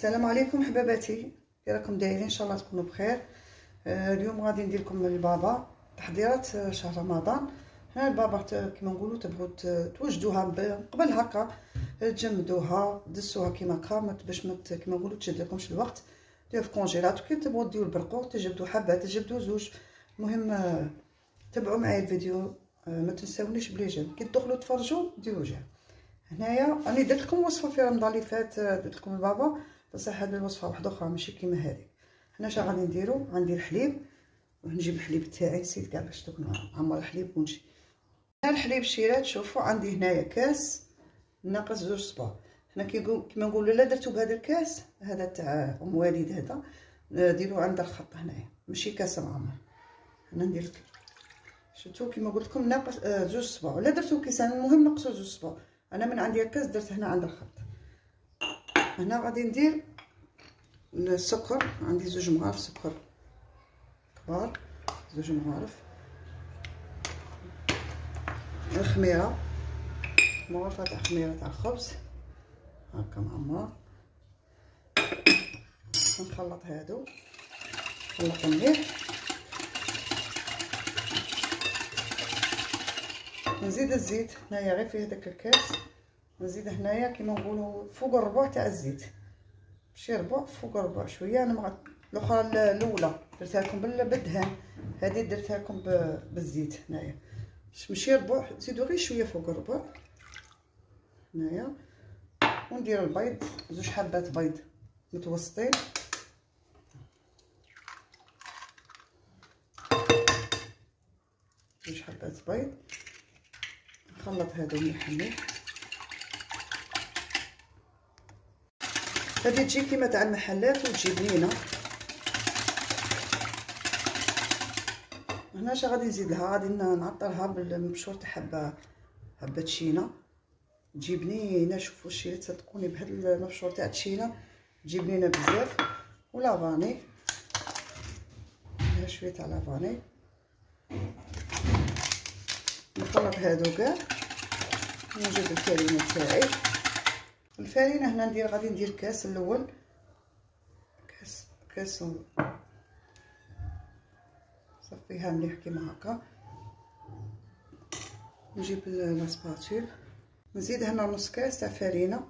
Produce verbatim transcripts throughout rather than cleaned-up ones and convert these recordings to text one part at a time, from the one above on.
السلام عليكم حباباتي، كي راكم دايرين؟ ان شاء الله تكونوا بخير. آه اليوم غادي ندير لكم البابا تحضيرات شهر رمضان. هنا البابا كيما نقولوا تبغوا توجدوها قبل هكا، تجمدوها دسوها كيما هكا باش ما كيما نقولوا تشد لكمش الوقت. ديروها في كونجيلاتور. كي تبغوا ديروا البرقوق تجبدوا حبه تجبدوا زوج. المهم آه تبعوا معايا الفيديو. آه ما تنساونيش بلي جيم كي تدخلوا تفرجوا ديروا جيم. هنايا راني درت لكم وصفه في رمضان اللي فات، درت لكم البابا، بصح هذه الوصفه واحده اخرى ماشي كيما هذه. هنا اش غادي نديرو؟ غندير الحليب ونجيب الحليب تاعي، نسيت كاع باش دوك نعمر الحليب ونجي. هنا الحليب شيرات، شوفوا عندي هنايا كاس ناقص زوج صباع. هنا كيما نقولوا لا درتو بهذا الكاس هذا تاع ام والد، هذا ديروا عند الخط هنايا ماشي كاس معمر. هنا ندير لك شفتوا كيما قلت لكم ناقص آه زوج صباع، ولا درتو كيسان المهم نقصوا زوج صباع. انا من عندي الكاس درت هنا عند الخط. هنا غادي ندير السكر، عندي زوج مغارف سكر كبار، زوج مغارف. الخميره مغرفه تاع خميره تاع الخبز هكا معمره. نخلط هادو، نخلط مليح. نزيد الزيت هنايا غير في هذاك الكاس، نزيد هنايا كيما نقولوا فوق الربع تاع الزيت، ماشي ربع فوق ربع شويه. انا مع الاخرى الاولى درتها لكم بالدهان، هذه درتها لكم بالزيت. هنايا ماشي ربع، زيدوا غير شويه فوق الربع هنايا. وندير البيض، زوج حبات بيض متوسطين. زوج حبات بيض، نخلط هادو مليح مليح. هذه تجي كيما تاع المحلات وتجي بنينه. هنا اش غادي نزيد لها؟ غادي نعطرها بالمبشور تاع حبه حبه تشينا، تجي بنينه. شوفوا الشيء تصدقوني بهذا المبشور تاع التشينا تجي بنينه بزاف. ولافاني ندير شويه تاع لافاني، نخلط هادو كاع. نوجد الفرينه تاعي. الفرينه هنا ندير غادي ندير كاس الاول، كاس كاس صفيها مليح كيما هكا. نجيب لاسباتول نزيد هنا نص كاس تاع فرينه.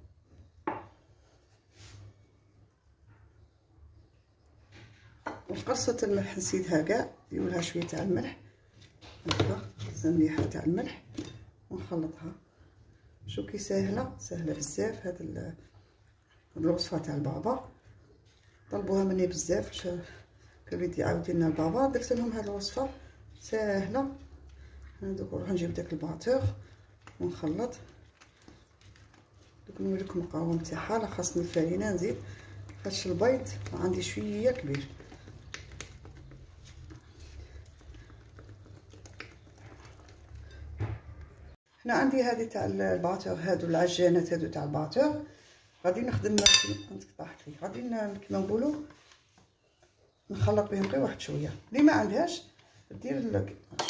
وقرصه الملح نزيدها كاع، نديرولها شويه تاع الملح هكا مليحه تاع الملح ونخلطها. شو كي ساهله ساهله بزاف هاد الوصفه تاع البابا، طلبوها مني بزاف. كبيدي عاودي لنا البابا، درت لهم هاد الوصفه ساهله. دوك نروح نجيب داك الباتور ونخلط. دوك نوريكم القوام تاعها. لا خاصني الفرينه نزيد، خاطش البيض عندي شويه كبير. هنا عندي هذه تاع الباتور، هادو العجانات هادو تاع الباتور. غادي نخدم طاحت لي، غادي كيما نقولوا نخلط بهم غير واحد شويه. اللي ما عندهاش دير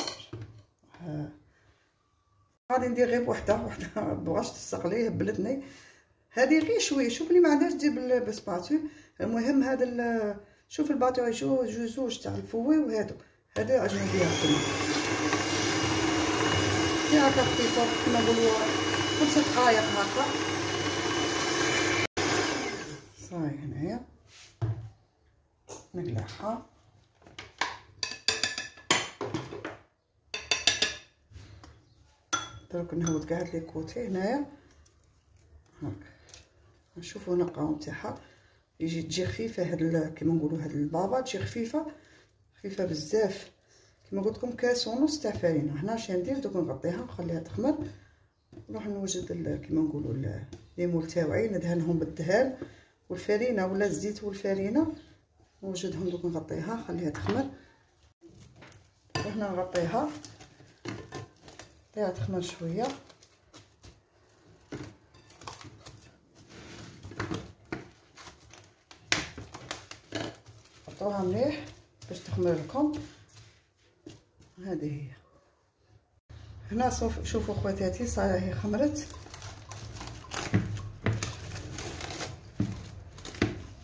غادي ندير غير بوحده وحده بغاش تستقلي هبلتني هذه غير شويه. شوف اللي ما عندهاش دير بالسباتول. المهم هذا شوف الباتور يجو جوج تاع الفوي وهادو هذا عجنوا بها كلهم يا هكا خفيفه كيما نقولوا خمس دقائق هكا صاي. هنايا نقلعها دروك نهود كاع هاد لي كوتي هنايا هاك. نشوفوا هنا القوام تاعها يجي تجي خفيفه. هاد كيما نقولوا هاد البابا تجي خفيفه خفيفه بزاف. كما قلت لكم كاس ونص تاع فرينه. هنا اش ندير؟ دوك نغطيها نخليها تخمر. نروح نوجد كيما نقولوا ليمول تاوعي ندهنهم بالدهان والفرينه ولا الزيت والفرينه نوجدهم. دوك نغطيها نخليها تخمر. وهنا نغطيها نخليها تخمر شويه. غطوها مليح باش تخمر لكم. هذه هي. هنا شوفوا خواتاتي صاي هي خمرت.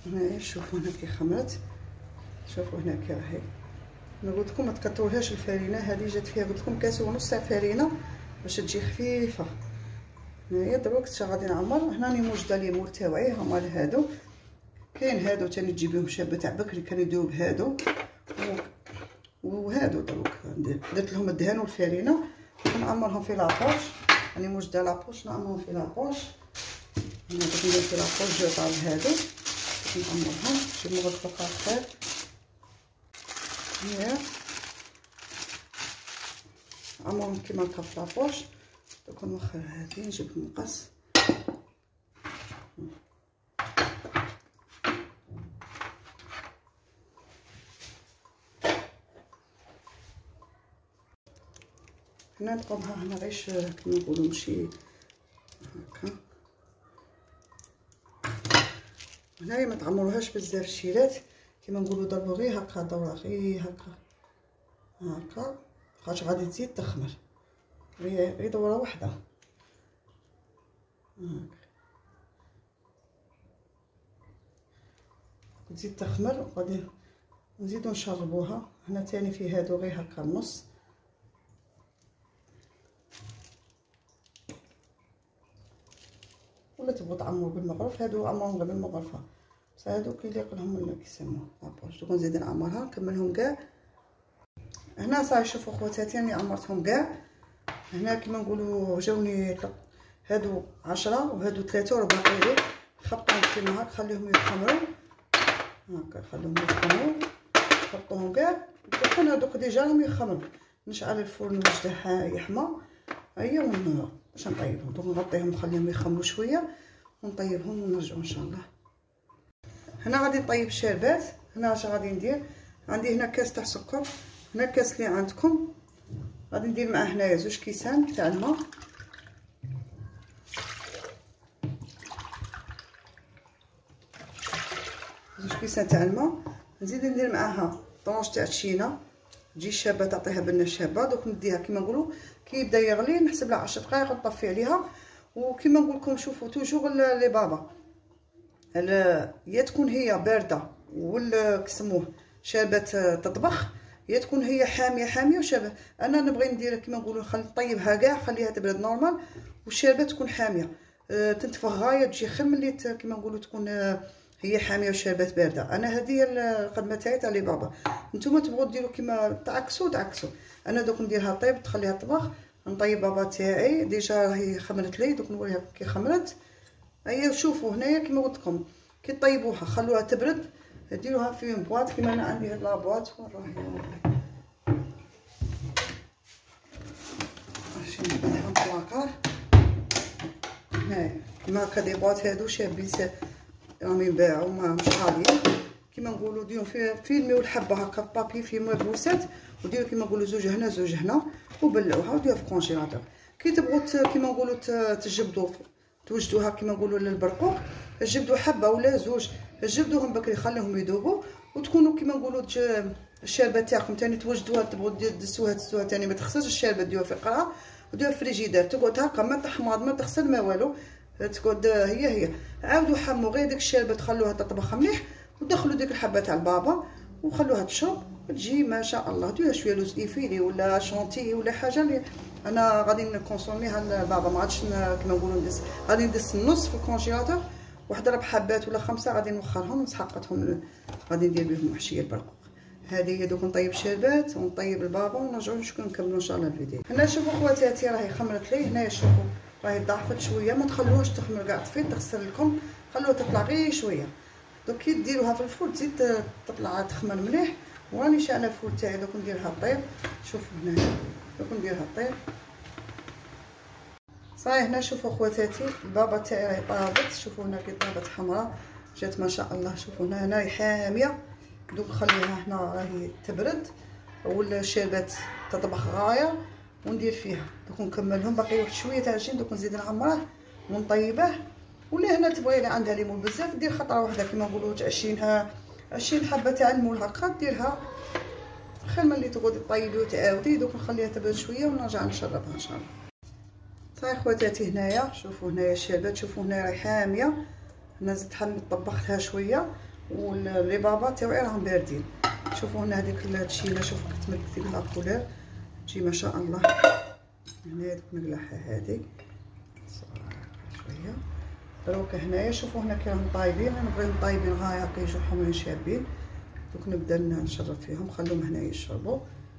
هنايا شوفوا هنا كي خمرت، شوفوا هنا كي راهي. انا قلت لكم ما تكثروهاش الفرينه، هذه جات فيها قلت لكم كاس ونص تاع فرينه باش تجي خفيفه. هنايا دروك غادي نعمر. هنا راني موجده ليمون تاوعي، هما هادو. كاين هادو تاني تجيبهم شابه تاع بكري كانوا يديروا بهادو، وهادو دروك درت لهم الدهان والفرينه نعمرهم في لابوش. راني موجده لابوش نعمرهم في لابوش. هنا درت ندير في لابوش جو تاع هادو نعمرهم شي مغرفه خير. هيا عمرهم كيما هكا في لابوش. دوك نوخر هادي نجيب المقص. هنا نقومها هنا غيش كيما نقولوا ماشي هكا. هنايا ما تعمروهاش بزاف الشيرات كيما نقولوا ضربوا غير هكا دوره غير هكا هكا خاطر غادي تزيد تخمر. غير غير دوره واحده هكا تزيد تخمر. وغادي نزيدو نشربوها. هنا تاني في هادو غير هكا النص. ولا تبغوا تعمروا بالمغرف، هادو عمرهم غير بالمغرفه بصح هادو كيليق لهم ولا كيسموه لابوش. دوك نزيد نعمرها نكملهم كاع. هنا صاي شوفوا خواتاتي راني عمرتهم كاع. هنا كيما نقولوا جاوني هادو عشرة وهادو ثلاثة وباقي خبطهم كيما هاك خليهم يخمروا هاكا خليهم يخمروا خبطوهم كاع. دوك هادوك ديجا راهم يخمروا. نشعل الفرن وجده يحمى. هيا ون باش نطيبهم. دوك نغطيهم نخليهم يخمروا شويه ونطيبهم ونرجعوا ان شاء الله. هنا غادي نطيب الشربات. هنا اش غادي ندير؟ عندي هنا كاس تاع سكر. هنا الكاس اللي عندكم غادي ندير معاه هنايا زوج كيسان تاع الماء. زوج كيسان تاع الماء. نزيد ندير معاها طونج تاع الشينه تجي شابه تعطيها بنه شابه. دوك نديها كيما نقولوا كي يبدا يغلي نحسب له عشر دقائق نطفي عليها. وكيما نقول لكم شوفوا توجور لي بابا يا تكون هي بارده ولا كيسموه شابه تطبخ، يا تكون هي حاميه حاميه وشابه. انا نبغي ندير كيما نقولوا نخلي نطيبها كاع خليها تبرد نورمال والشابه تكون حاميه. أه تنتفخ غايه تجي خير ملي كيما نقولوا تكون هي حاميه وشربات بارده. انا هذه هي الخدمه تاعي تاع لي بابا. نتوما تبغوا ديروا كيما تعكسوا تعكسوا. انا دوك نديرها طيب تخليها طبخ. نطيب بابا تاعي ديجا راهي خمرت لي. دوك نوريها كي خمرت. هيا شوفوا هنايا كيما قلت لكم كي طيبوها خلوها تبرد ديروها في بواط كيما انا عندي هاد لابواط. وين راهي ماشي نبدلها بلاكار. هاي كيما هكا دي بواط هادو شابين راهم ينباعو مش غاليين. كيما نقولوا ديروا في فيلميو الحبه هكا بابي في مبوسات وديروا كيما نقولوا زوج هنا زوج هنا وبلعوها وديروها في كونجيلاتور. كي تبغوا كيما نقولوا تجبدوا توجدوها كيما نقولوا للبرقوق تجبدوا حبه ولا زوج تجبدوهم بكري خليهم يذوبوا وتكونوا كيما نقولوا الشاربه تاعكم ثاني توجدوها. تبغوا تدسوها تدسوها ثاني ما تخسرش الشاربه ديروها في قرعه وديروها في الفريجيدير تقعد هكا ما تحماض ما تغسل ما والو تقعد هي هي. عاودوا حموا غير ديك الشاربه تخلوها تطبخ مليح ودخلوا ديك الحبه تاع البابا وخلوها تشرب تجي ما شاء الله. ديروها شويه لوز ايفيلي ولا شونتي ولا حاجه اللي انا غادي نكونسوميها لبابا ما عادش كيما نقولوا ندس. غادي ندس النص في الكونجيلاتور واحد ربع حبات ولا خمسه غادي نوخرهم ونسحقتهم غادي ندير بهم محشيه البرقوق. هذه هي دوك نطيب الشربات ونطيب البابا ونرجعوا نشوفوا نكملوا ان شاء الله الفيديو. هنا شوفوا خواتاتي راهي خمرت لي. هنايا شوفوا راهي ضعفت شويه ما تخلوهاش تخمر كاع طفيت تغسل لكم خلوها تطلع غير شويه. دوك كي ديروها في الفرن تزيد تطلع تخمر مليح. وراني شاعله الفرن تاعي دوك نديرها طيب. شوفوا هنايا دوك نديرها طيب صاي. هنا شوفوا خواتاتي البابا تاعي راهي طابت. شوفوا هنا كي طابت حمراء جات ما شاء الله. شوفوا هنا هنا حاميه. دوك نخليها هنا راهي تبرد ولا الشربات تطبخ غايه وندير فيها. دوك نكملهم باقي واحد شويه تاع الجين دوك نزيد نعمره ونطيبه. ولا هنا تبغي اللي عندها ليمون بزاف دير خطره واحده كيما نقولوا تعشينها عشرين حبه تاع المول هكا ديرها خير ملي تقعدي طيبي وتعاودي. دوك نخليها تبرد شويه ونرجع نشربها ان شاء الله. صاي خواتاتي هنايا شوفوا هنايا الشربات. شوفوا هنايا راهي حاميه. هنا زدت حميت طبختها شويه ولي بابا تاوعي راهم باردين. شوفوا هنا هذيك التشيله، شوفوا كتملك ديك لا كولور تجي ما شاء الله. هنا هذيك مقلاحه هذه شويه دروك. هنايا شوفوا هنا كي راهم طايبين، انا بغيهم طايبين غايه هكا يجوا حمرين شابين. دوك نبدا نشرب فيهم، خلوهم هنايا يشربوا.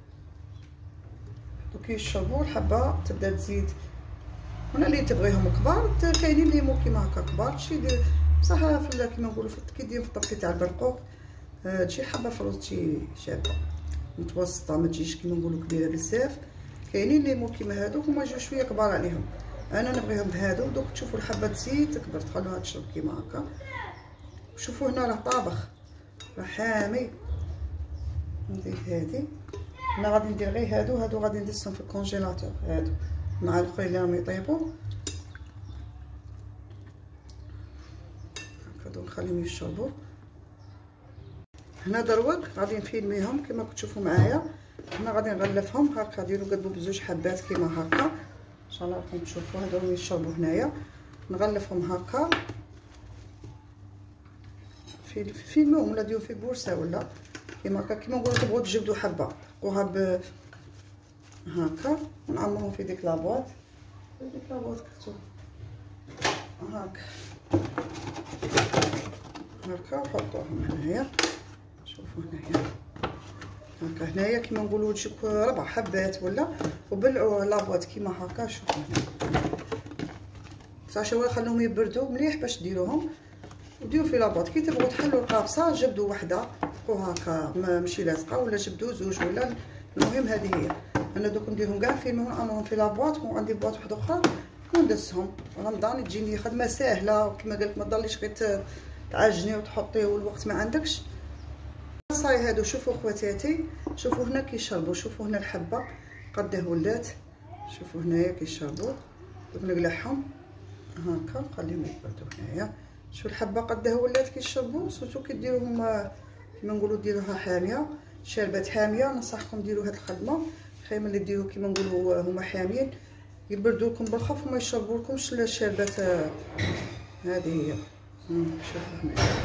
دوك يشربوا الحبه تبدا تزيد. هنا اللي تبغيهم كبار، كاينين اللي مو كيما هكا كبار تشي دير بصح في كيما نقولوا كي دير في الطبخي تاع البرقوق تجي حبه فروت تجي شابه متوسطه، ما تجيش كيما نقولوا كبيره بزاف. كاينين اللي مو كيما هادوك هما يجيو شويه كبار عليهم، انا نبغيهم بهادو. دوك تشوفوا الحبه تزيد تكبر تخلوها تشرب كيما هكا. شوفوا هنا راه طابخ راه حامي. ندير هادي انا غادي ندير غير هادو هادو غادي ندسهم في الكونجيلاتور هادو مع الاخرين اللي راهم يطيبوا هادو نخليهم يشربوا. هنا دروك غادي نفيلميهم كما كتشوفوا معايا. هنا غادي نغلفهم هكا، ديروا قدو بزوج حبات كيما هكا ان شاء الله راكم تشوفوا. هادو يشربوا هنايا نغلفهم هكا في فيلموهم ولا ديروا في بورصه ولا كيما هكا. كيما نقولوا تبغوا تجبدوا حبه تحطوها ب هكا ونعمروهم في ديك لابواط. في ديك لابواط كتو هكا هكا وحطوهم هنايا. شوفوا هنايا هكا. هنايا كيما نقولوا تجيك ربع حبات ولا وبلعوا لابواط كيما هكا. شوفوا هنا بصح شويه خلوهم يبردوا مليح باش ديروهم وديروا في لابواط. كي تبغوا تحلوا القابصه جبدوا وحده بقوا هكا ماشي لاصقه، ولا جبدوا زوج ولا. المهم هذه هي. انا دوك نديرهم كاع في نعمرهم في لابواط، وعندي بواط واحده اخرى وندسهم. رمضان تجيني خدمه ساهله وكما قلت ما تضليش غير تعجني وتحطي والوقت ما عندكش. صاي هادو شوفوا خواتاتي، شوفوا هنا كيشربوا. شوفوا هنا الحبه قداه ولات. شوفوا هنايا كيشربوا. دوك نقلعهم هكا نخليهم يبردوا هنايا. شوفوا الحبه قداه ولات كيشربوا. سورتو كي ديروهم كيما نقولوا ديروها حاميه، شربات حاميه. ننصحكم ديروا هاد الخدمه خير من اللي ديروا كيما نقولوا هما حاميين يبردوا لكم بالخف وما يشربوا لكمش الشربات. هذه هي. شوفوا هنايا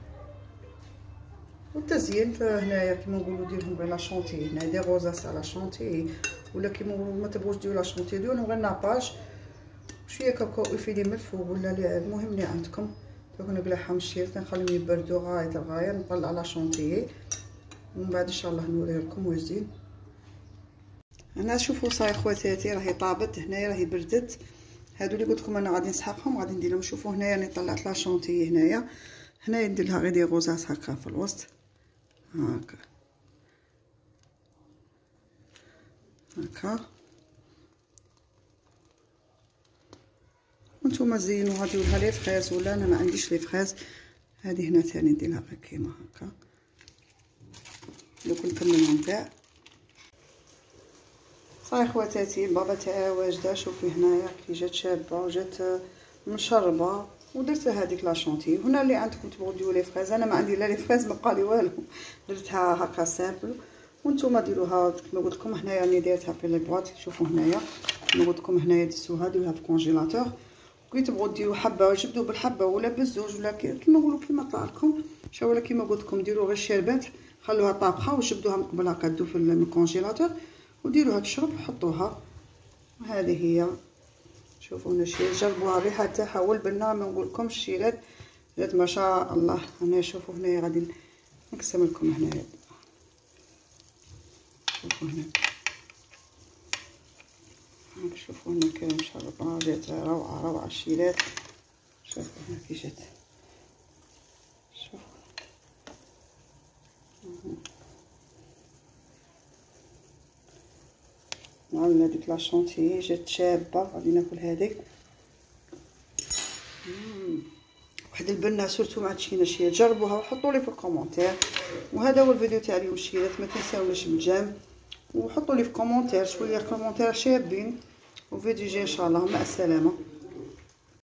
والتزيين هنايا كيما نقولوا ديرهم غير لا شونتي. هنا دي غوزاس على شونتي، ولا كيما نقولوا ما تبغوش ديروا لا شونتي ديروا غير ناباج شويه كاكاو افيلي من الفوق ولا المهم اللي عندكم. دوك نقلعهم الشيرت نخليهم يبردوا غايه الغايه. نطلع لا شونتي ومن بعد ان شاء الله نوريه لكم واجدين. هنا شوفوا صاي خواتاتي راهي طابت. هنايا راهي بردت. هادو اللي قلت لكم انا غادي نسحقهم غادي ندير لهم. شوفوا هنايا راني طلعت لا شونتي. هنايا هنايا ندير لها غير دي غوزاس هكا في الوسط هكا هكا. وانتوما زينوها ديروها لي فريز ولا انا ما عنديش لي فريز. هذه هنا ثاني نديرها غير كيما هكا. دوك نكملهم كاع. صاي خواتاتي البابا تاعها واجده. شوفي هنايا كي جات شابه وجات مشربه ودرت هذيك لا شونتي. هنا اللي عندكم تبغوا ديروا لي فريز، انا ما عندي لا لي فريز ما بقى لي والو، درتها هكا سامبل. وانتم ديروها كما قلت لكم. هنايا راني دايرتها في لي بواط. شوفوا هنايا كما قلت لكم هنايا دسوها ديروها في الكونجيلاتور. كي تبغوا ديروا حبه جبدوا بالحبه ولا بالزوج ولا كيما نقولوا كيما طلع لكم. شو ولا كيما قلت لكم ديروا غير الشربات خلوها طابخه وجبدوها من قبل هكا دو في الكونجيلاتور وديروها تشرب وحطوها. هذه هي. شوفوا هنا شي جربوها الريحه تاعها والبنه ما نقولكمش الشيرات جات ما شاء الله. هنا شوفوا هنايا غادي نقسم لكم هنايا. شوفوا هنا شوفوا هنا كي مشربه جات روعه روعه الشيرات. شوفوا هنا كي جات. شوفوا عملنا ديك لا شونتي جات شابه. غادي ناكل هذيك واحد البنه سورتو مع تشينا شي. جربوها وحطوا لي في الكومونتير. وهذا هو الفيديو تاع اليوم الشيرات. ما تنساونيش بالجيم وحطوا لي في الكومونتير شويه كومونتير شابين. وفيديو جاي ان شاء الله. مع السلامه.